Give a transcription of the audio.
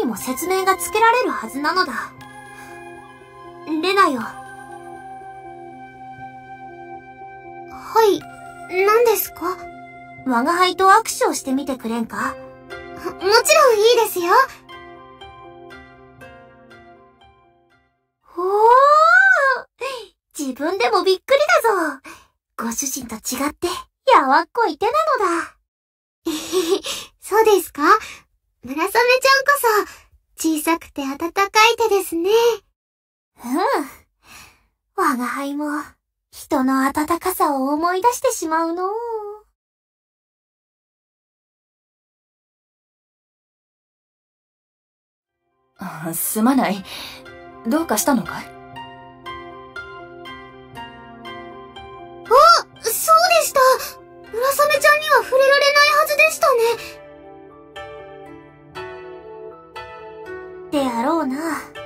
にも説明がつけられるはずなのだ。レナよ。 はい、何ですか？ 我が輩と握手をしてみてくれんか？ もちろんいいですよ。 おー！自分でもびっくりだぞ。ご主人と違ってやわっこい手なのだ。 そうですか？村雨ちゃんこそ小さくて温かい手ですね。 我が輩も人の温かさを思い出してしまうのう。 すまない。どうかしたのかい？ そうでした。村雨ちゃんには触れられないはずでしたね。 であろうな。